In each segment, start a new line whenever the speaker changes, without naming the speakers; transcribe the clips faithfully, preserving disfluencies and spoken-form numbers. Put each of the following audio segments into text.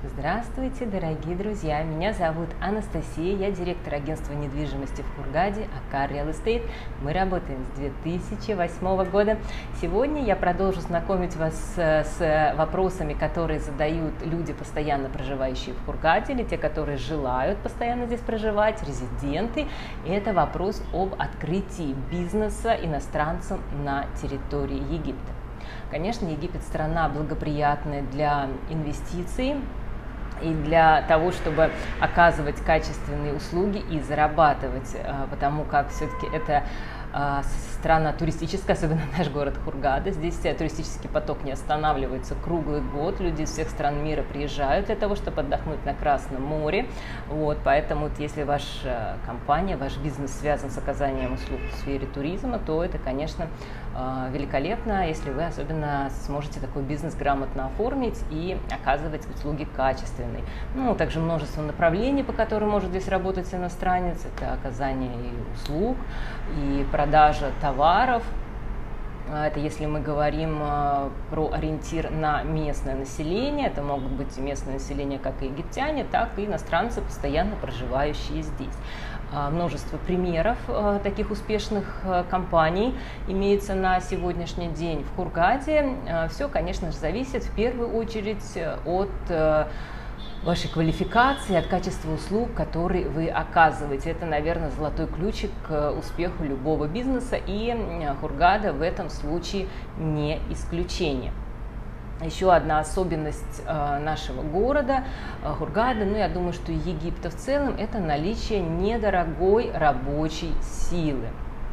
Здравствуйте, дорогие друзья! Меня зовут Анастасия, я директор агентства недвижимости в Хургаде Акар Real Estate. Мы работаем с две тысячи восьмого года. Сегодня я продолжу знакомить вас с вопросами, которые задают люди, постоянно проживающие в Хургаде, или те, которые желают постоянно здесь проживать, резиденты. И это вопрос об открытии бизнеса иностранцам на территории Египта. Конечно, Египет страна благоприятная для инвестиций и для того, чтобы оказывать качественные услуги и зарабатывать, потому как все-таки это страна туристическая, особенно наш город Хургада. Здесь туристический поток не останавливается круглый год. Люди из всех стран мира приезжают для того, чтобы отдохнуть на Красном море. Вот, поэтому вот, если ваша компания, ваш бизнес связан с оказанием услуг в сфере туризма, то это, конечно, великолепно, если вы особенно сможете такой бизнес грамотно оформить и оказывать услуги качественные. Ну, также множество направлений, по которым может здесь работать иностранец. Это оказание и услуг, и продажа товаров. Это если мы говорим про ориентир на местное население, это могут быть местное население как и египтяне, так и иностранцы, постоянно проживающие здесь. Множество примеров таких успешных компаний имеется на сегодняшний день в Хургаде. Все, конечно же, зависит в первую очередь от вашей квалификации, от качества услуг, которые вы оказываете. Это, наверное, золотой ключик к успеху любого бизнеса, и Хургада в этом случае не исключение. Еще одна особенность нашего города Хургада, ну я думаю, что и Египта в целом, это наличие недорогой рабочей силы.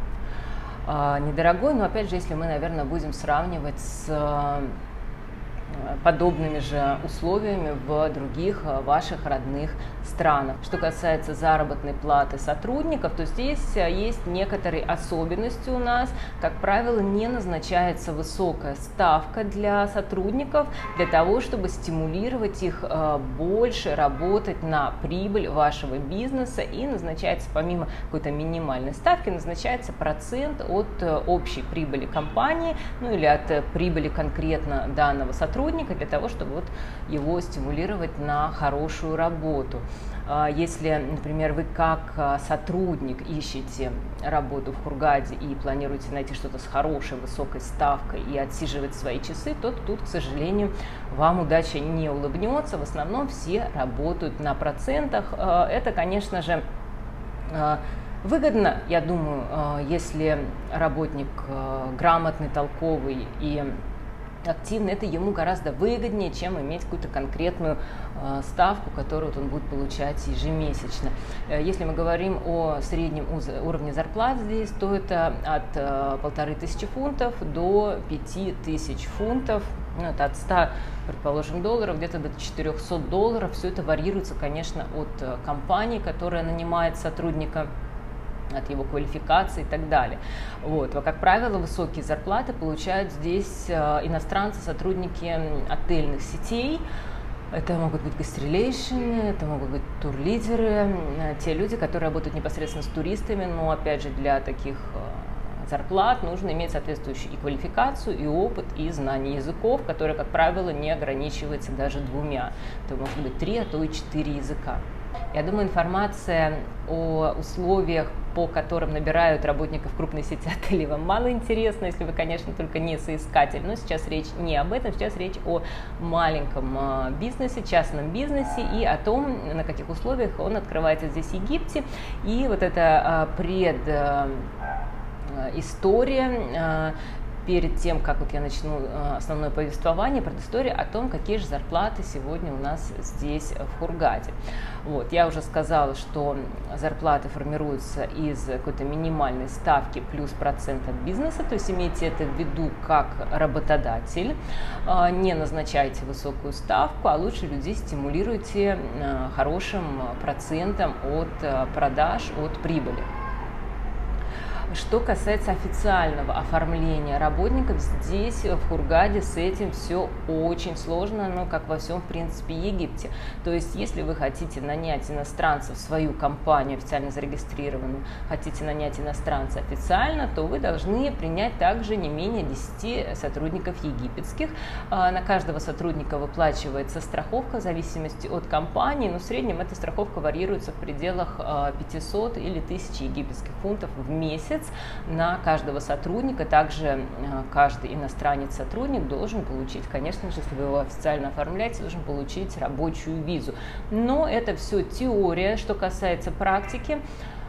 Недорогой, но опять же, если мы, наверное, будем сравнивать с подобными же условиями в других ваших родных странах. Что касается заработной платы сотрудников, то здесь есть некоторые особенности у нас. Как правило, не назначается высокая ставка для сотрудников для того, чтобы стимулировать их больше работать на прибыль вашего бизнеса, и назначается, помимо какой-то минимальной ставки, назначается процент от общей прибыли компании, ну или от прибыли конкретно данного сотрудника, для того, чтобы вот его стимулировать на хорошую работу. Если, например, вы как сотрудник ищете работу в Хургаде и планируете найти что-то с хорошей, высокой ставкой и отсиживать свои часы, то тут, к сожалению, вам удача не улыбнется. В основном все работают на процентах. Это, конечно же, выгодно, я думаю, если работник грамотный, толковый и активный, это ему гораздо выгоднее, чем иметь какую-то конкретную э, ставку, которую вот он будет получать ежемесячно. Э, если мы говорим о среднем уровне зарплат здесь, то это от э, полторы тысячи фунтов до пяти тысяч фунтов, ну, это от ста, предположим, долларов, где-то до четырёхсот долларов. Все это варьируется, конечно, от э, компании, которая нанимает сотрудника, от его квалификации и так далее. Вот. А, как правило, высокие зарплаты получают здесь иностранцы, сотрудники отельных сетей. Это могут быть гастролейшны, это могут быть турлидеры, те люди, которые работают непосредственно с туристами, но, опять же, для таких зарплат нужно иметь соответствующую и квалификацию, и опыт, и знание языков, которые, как правило, не ограничиваются даже двумя. Это может быть три, а то и четыре языка. Я думаю, информация о условиях, по которым набирают работников крупной сети отелей, вам мало интересна, если вы, конечно, только не соискатель. Но сейчас речь не об этом, сейчас речь о маленьком бизнесе, частном бизнесе и о том, на каких условиях он открывается здесь в Египте. И вот эта предыстория, перед тем, как вот я начну основное повествование, предыстория о том, какие же зарплаты сегодня у нас здесь в Хургаде. Вот, я уже сказала, что зарплаты формируются из какой-то минимальной ставки плюс процент от бизнеса, то есть имейте это в виду как работодатель. Не назначайте высокую ставку, а лучше людей стимулируйте хорошим процентом от продаж, от прибыли. Что касается официального оформления работников, здесь в Хургаде с этим все очень сложно, но как во всем, в принципе, Египте. То есть, если вы хотите нанять иностранцев в свою компанию, официально зарегистрированную, хотите нанять иностранца официально, то вы должны принять также не менее десяти сотрудников египетских. На каждого сотрудника выплачивается страховка в зависимости от компании, но в среднем эта страховка варьируется в пределах пятисот или тысячи египетских фунтов в месяц на каждого сотрудника. Также каждый иностранец-сотрудник должен получить, конечно же, если вы его официально оформляете, должен получить рабочую визу. Но это все теория. Что касается практики,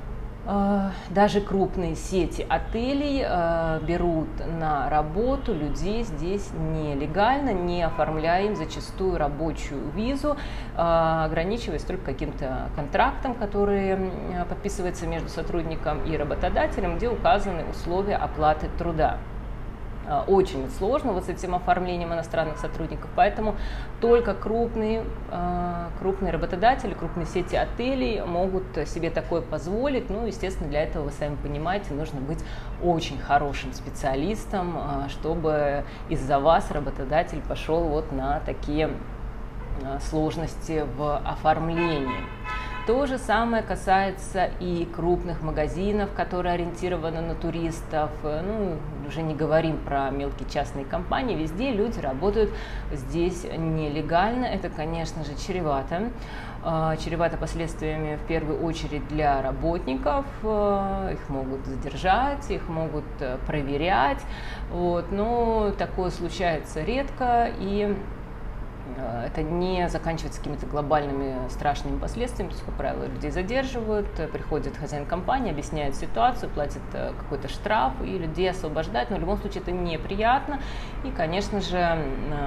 даже крупные сети отелей берут на работу людей здесь нелегально, не оформляя им зачастую рабочую визу, ограничиваясь только каким-то контрактом, который подписывается между сотрудником и работодателем, где указаны условия оплаты труда. Очень сложно вот с этим оформлением иностранных сотрудников, поэтому только крупные, крупные работодатели, крупные сети отелей могут себе такое позволить. Ну, естественно, для этого, вы сами понимаете, нужно быть очень хорошим специалистом, чтобы из-за вас работодатель пошел вот на такие сложности в оформлении. То же самое касается и крупных магазинов, которые ориентированы на туристов. Ну, уже не говорим про мелкие частные компании. Везде люди работают здесь нелегально. Это, конечно же, чревато. Чревато последствиями в первую очередь для работников. Их могут задержать, их могут проверять. Вот. Но такое случается редко, и это не заканчивается какими-то глобальными страшными последствиями. То есть, как правило, людей задерживают, приходит хозяин компании, объясняет ситуацию, платит какой-то штраф и людей освобождают. Но в любом случае это неприятно. И, конечно же,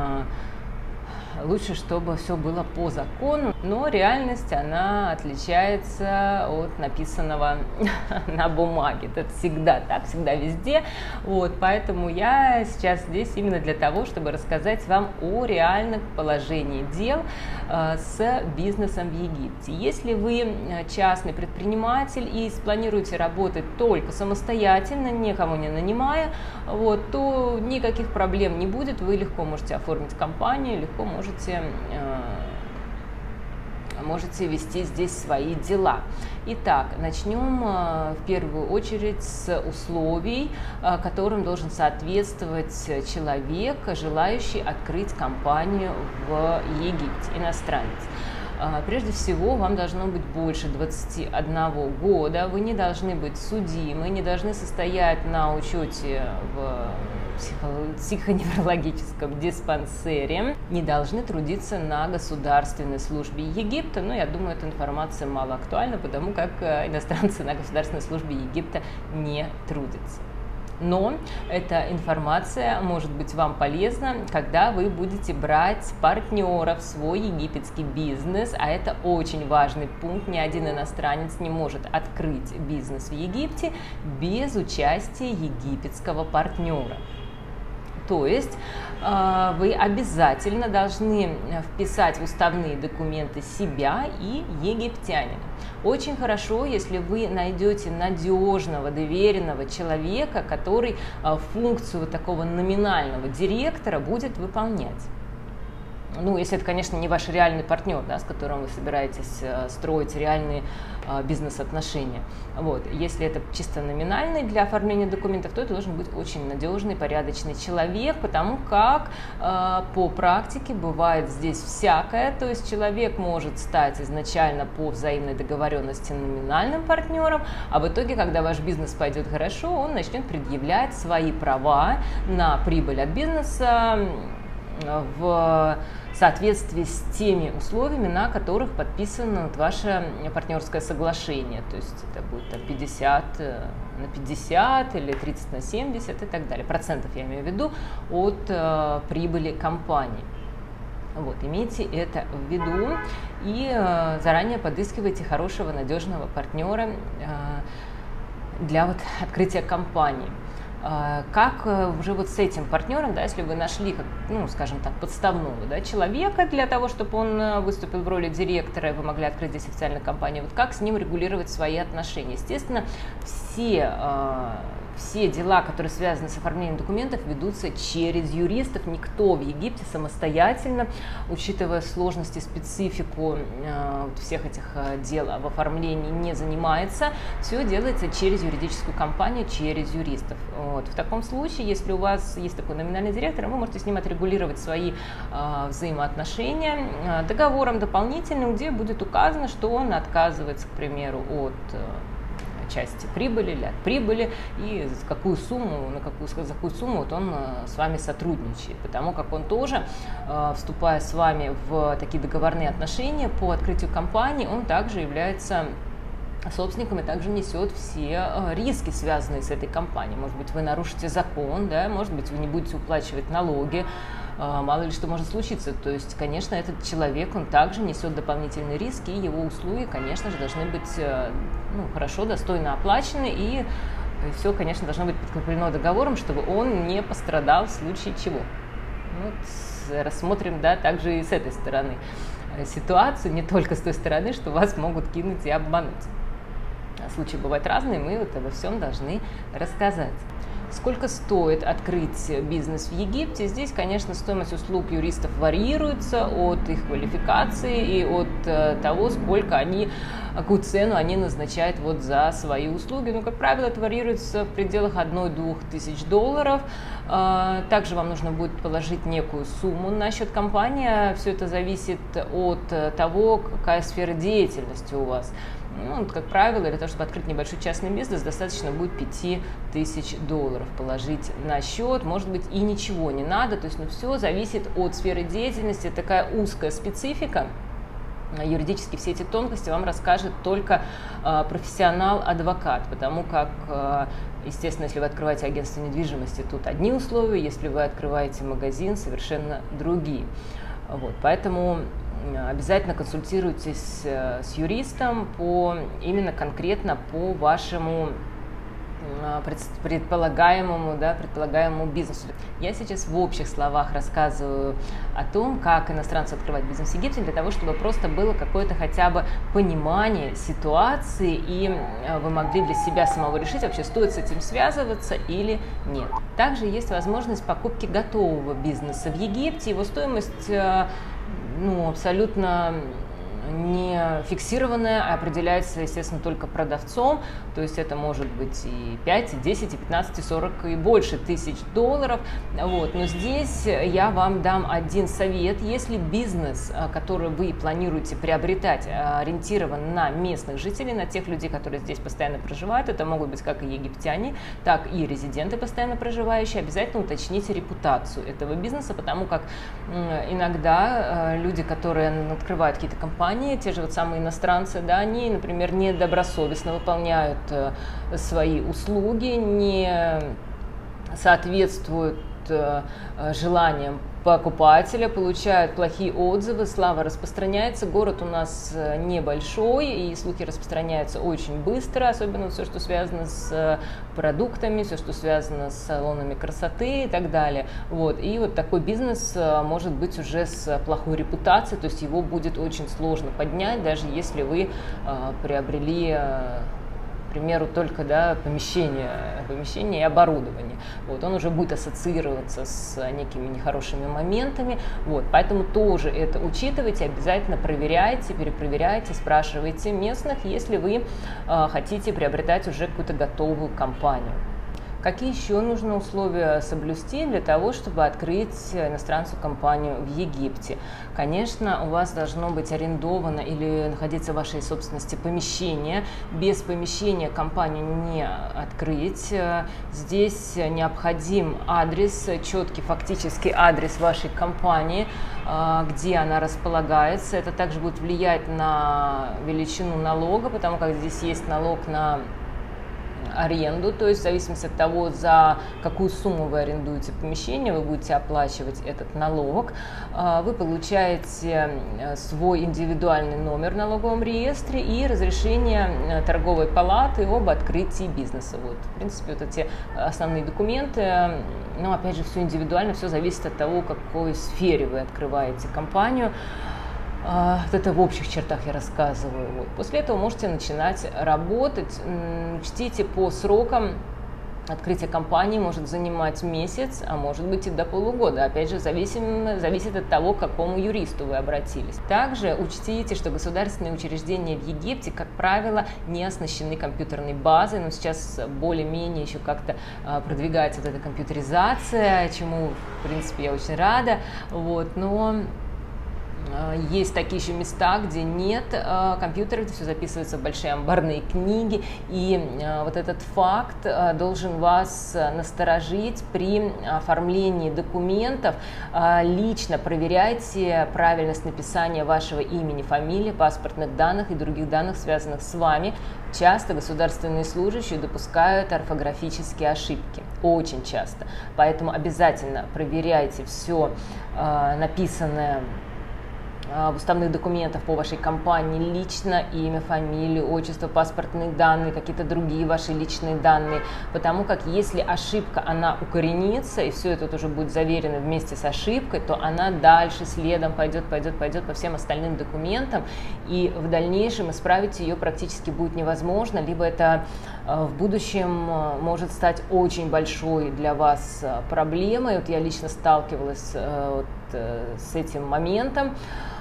лучше, чтобы все было по закону, но реальность, она отличается от написанного на бумаге. Это всегда так, всегда везде. Вот, поэтому я сейчас здесь именно для того, чтобы рассказать вам о реальном положении дел э, с бизнесом в Египте. Если вы частный предприниматель и спланируете работать только самостоятельно, никого не нанимая, вот, то никаких проблем не будет. Вы легко можете оформить компанию, легко можете Можете, можете вести здесь свои дела. Итак, начнем в первую очередь с условий, которым должен соответствовать человек, желающий открыть компанию в Египте, иностранец. Прежде всего, вам должно быть больше двадцати одного года, вы не должны быть судимы, не должны состоять на учете в психоневрологическом диспансере, не должны трудиться на государственной службе Египта. Но я думаю, эта информация мало актуальна, потому как иностранцы на государственной службе Египта не трудятся. Но эта информация может быть вам полезна, когда вы будете брать партнера в свой египетский бизнес, а это очень важный пункт. Ни один иностранец не может открыть бизнес в Египте без участия египетского партнера. То есть вы обязательно должны вписать в уставные документы себя и египтянина. Очень хорошо, если вы найдете надежного, доверенного человека, который функцию такого номинального директора будет выполнять. Ну, если это, конечно, не ваш реальный партнер, да, с которым вы собираетесь э, строить реальные э, бизнес-отношения. Вот. Если это чисто номинальный для оформления документов, то это должен быть очень надежный, порядочный человек, потому как э, по практике бывает здесь всякое. То есть человек может стать изначально по взаимной договоренности номинальным партнером, а в итоге, когда ваш бизнес пойдет хорошо, он начнет предъявлять свои права на прибыль от бизнеса в соответствии с теми условиями, на которых подписано ваше партнерское соглашение. То есть это будет там, пятьдесят на пятьдесят или тридцать на семьдесят и так далее. Процентов я имею в виду от э, прибыли компании. Вот, имейте это в виду и э, заранее подыскивайте хорошего, надежного партнера э, для вот, открытия компании. Как уже вот с этим партнером, да, если вы нашли, как, ну, скажем так, подставного, да, человека для того, чтобы он выступил в роли директора, и вы могли открыть здесь официальную компанию, вот как с ним регулировать свои отношения? Естественно, все, все дела, которые связаны с оформлением документов, ведутся через юристов. Никто в Египте самостоятельно, учитывая сложности, специфику всех этих дел об оформлении, не занимается. Все делается через юридическую компанию, через юристов. Вот. В таком случае, если у вас есть такой номинальный директор, вы можете с ним отрегулировать свои э, взаимоотношения э, договором дополнительным, где будет указано, что он отказывается, к примеру, от э, части прибыли или от прибыли, и за какую сумму, на какую, за какую сумму вот он э, с вами сотрудничает. Потому как он тоже, э, вступая с вами в такие договорные отношения по открытию компании, он также является собственником и также несет все риски, связанные с этой компанией. Может быть, вы нарушите закон, да, может быть, вы не будете уплачивать налоги, мало ли что может случиться. То есть, конечно, этот человек, он также несет дополнительные риски, и его услуги, конечно же, должны быть, ну, хорошо, достойно оплачены, и все, конечно, должно быть подкреплено договором, чтобы он не пострадал в случае чего. Вот, рассмотрим, да, также и с этой стороны ситуацию, не только с той стороны, что вас могут кинуть и обмануть. Случаи бывают разные, мы вот обо всем должны рассказать. Сколько стоит открыть бизнес в Египте? Здесь, конечно, стоимость услуг юристов варьируется от их квалификации и от э, того, сколько они, какую цену они назначают вот за свои услуги. Ну, как правило, это варьируется в пределах одной-двух тысяч долларов. Э, также вам нужно будет положить некую сумму на счет компании. Все это зависит от того, какая сфера деятельности у вас. Ну, как правило, для того, чтобы открыть небольшой частный бизнес, достаточно будет пяти тысяч долларов положить на счет. Может быть, и ничего не надо. То есть, ну, все зависит от сферы деятельности. Такая узкая специфика. Юридически все эти тонкости вам расскажет только э, профессионал-адвокат, потому как, э, естественно, если вы открываете агентство недвижимости, тут одни условия, если вы открываете магазин, совершенно другие. Вот, поэтому обязательно консультируйтесь с юристом по, именно конкретно по вашему предполагаемому, да, предполагаемому бизнесу. Я сейчас в общих словах рассказываю о том, как иностранцу открывать бизнес в Египте, для того, чтобы просто было какое-то хотя бы понимание ситуации, и вы могли для себя самого решить, вообще стоит с этим связываться или нет. Также есть возможность покупки готового бизнеса в Египте. Его стоимость, ну, абсолютно не фиксированная, а определяется, естественно, только продавцом. То есть это может быть и пять, и десять, и пятнадцать, и сорок, и больше тысяч долларов. Вот. Но здесь я вам дам один совет. Если бизнес, который вы планируете приобретать, ориентирован на местных жителей, на тех людей, которые здесь постоянно проживают, это могут быть как и египтяне, так и резиденты, постоянно проживающие, обязательно уточните репутацию этого бизнеса, потому как иногда люди, которые открывают какие-то компании, те же вот самые иностранцы, да, они, например, недобросовестно выполняют э, свои услуги, не соответствуют э, желаниям покупателя, получают плохие отзывы, слава распространяется. Город у нас небольшой, и слухи распространяются очень быстро, особенно все, что связано с продуктами, все, что связано с салонами красоты и так далее. Вот. И вот такой бизнес может быть уже с плохой репутацией, то есть его будет очень сложно поднять, даже если вы приобрели, к примеру, только, да, помещение, помещение и оборудование. Вот, он уже будет ассоциироваться с некими нехорошими моментами. Вот, поэтому тоже это учитывайте, обязательно проверяйте, перепроверяйте, спрашивайте местных, если вы э, хотите приобретать уже какую-то готовую компанию. Какие еще нужно условия соблюсти для того, чтобы открыть иностранцу компанию в Египте? Конечно, у вас должно быть арендовано или находиться в вашей собственности помещение. Без помещения компанию не открыть. Здесь необходим адрес, четкий фактический адрес вашей компании, где она располагается. Это также будет влиять на величину налога, потому как здесь есть налог на аренду, то есть в зависимости от того, за какую сумму вы арендуете помещение, вы будете оплачивать этот налог. Вы получаете свой индивидуальный номер в налоговом реестре и разрешение торговой палаты об открытии бизнеса. Вот, в принципе, вот эти основные документы. Но опять же, все индивидуально, все зависит от того, в какой сфере вы открываете компанию. Вот это в общих чертах я рассказываю. Вот. После этого можете начинать работать. Учтите, по срокам открытие компании может занимать месяц, а может быть и до полугода. Опять же, зависим, зависит от того, к какому юристу вы обратились. Также учтите, что государственные учреждения в Египте, как правило, не оснащены компьютерной базой, но сейчас более-менее еще как-то продвигается вот эта компьютеризация, чему, в принципе, я очень рада. Вот, но есть такие еще места, где нет компьютеров, все записывается в большие амбарные книги, и вот этот факт должен вас насторожить при оформлении документов. Лично проверяйте правильность написания вашего имени, фамилии, паспортных данных и других данных, связанных с вами. Часто государственные служащие допускают орфографические ошибки, очень часто, поэтому обязательно проверяйте все написанное в уставных документах по вашей компании, лично имя, фамилию, отчество, паспортные данные, какие-то другие ваши личные данные, потому как если ошибка, она укоренится, и все это уже будет заверено вместе с ошибкой, то она дальше следом пойдет, пойдет, пойдет по всем остальным документам, и в дальнейшем исправить ее практически будет невозможно, либо это в будущем может стать очень большой для вас проблемой. Вот я лично сталкивалась вот с этим моментом.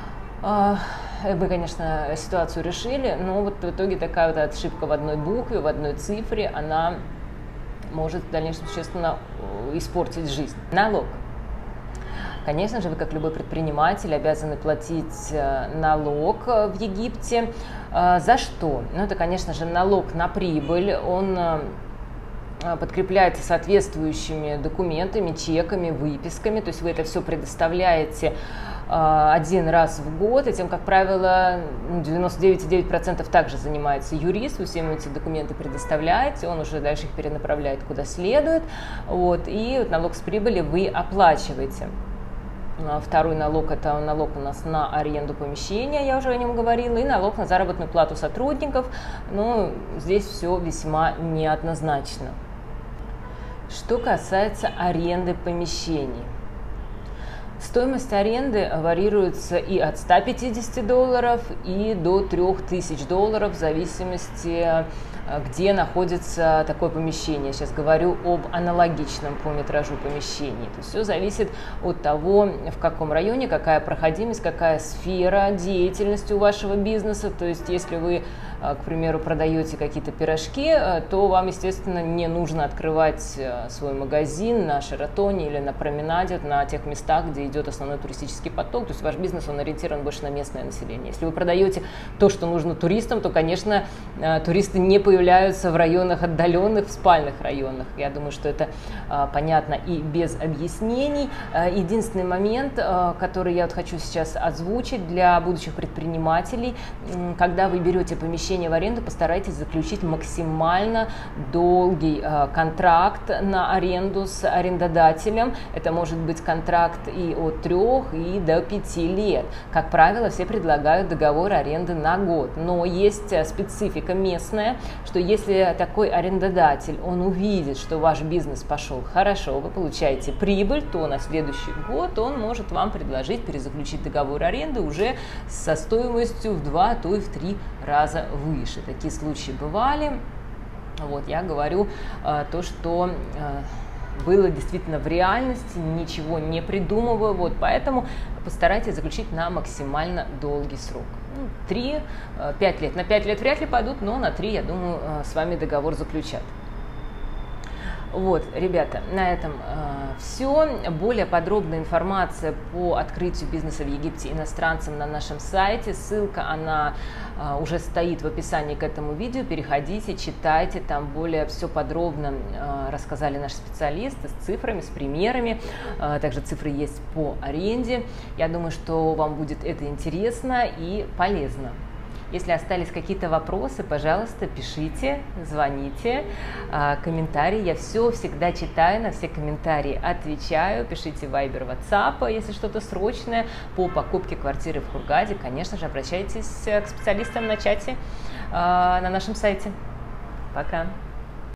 Мы, конечно, ситуацию решили, но вот в итоге такая вот ошибка в одной букве, в одной цифре, она может в дальнейшем существенно испортить жизнь. Налог. Конечно же, вы, как любой предприниматель, обязаны платить налог в Египте. За что? Ну, это, конечно же, налог на прибыль. Он подкрепляется соответствующими документами, чеками, выписками, то есть вы это все предоставляете один раз в год, этим, как правило, девяносто девять целых девять десятых процента также занимается юрист, вы всем эти документы предоставляете, он уже дальше их перенаправляет куда следует, вот, и вот налог с прибыли вы оплачиваете. Второй налог – это налог у нас на аренду помещения, я уже о нем говорила, и налог на заработную плату сотрудников, но здесь все весьма неоднозначно. Что касается аренды помещений. Стоимость аренды варьируется и от ста пятидесяти долларов, и до трёх тысяч долларов, в зависимости, где находится такое помещение. Сейчас говорю об аналогичном по метражу помещении. То есть все зависит от того, в каком районе, какая проходимость, какая сфера деятельности у вашего бизнеса. То есть если вы, к примеру, продаете какие-то пирожки, то вам, естественно, не нужно открывать свой магазин на Шератоне или на променаде, на тех местах, где идет основной туристический поток. То есть ваш бизнес, он ориентирован больше на местное население. Если вы продаете то, что нужно туристам, то, конечно, туристы не появляются в районах отдаленных, в спальных районах. Я думаю, что это понятно и без объяснений. Единственный момент, который я вот хочу сейчас озвучить для будущих предпринимателей: когда вы берете помещение в аренду, постарайтесь заключить максимально долгий контракт на аренду с арендодателем. Это может быть контракт и от трех и до пяти лет. Как правило, все предлагают договор аренды на год, но есть специфика местная, что если такой арендодатель, он увидит, что ваш бизнес пошел хорошо, вы получаете прибыль, то на следующий год он может вам предложить перезаключить договор аренды уже со стоимостью в два, а то и в три раза выше. Такие случаи бывали. Вот, я говорю э, то, что э, было действительно в реальности, ничего не придумываю, вот, поэтому постарайтесь заключить на максимально долгий срок. три-пять лет. На пять лет вряд ли пойдут, но на три, я думаю, с вами договор заключат. Вот, ребята, на этом э, все. Более подробная информация по открытию бизнеса в Египте иностранцам на нашем сайте. Ссылка, она э, уже стоит в описании к этому видео. Переходите, читайте, там более все подробно э, рассказали наши специалисты с цифрами, с примерами. Э, также цифры есть по аренде. Я думаю, что вам будет это интересно и полезно. Если остались какие-то вопросы, пожалуйста, пишите, звоните, комментарии. Я все всегда читаю, на все комментарии отвечаю. Пишите в Viber, WhatsApp, если что-то срочное по покупке квартиры в Хургаде. Конечно же, обращайтесь к специалистам на чате на нашем сайте. Пока!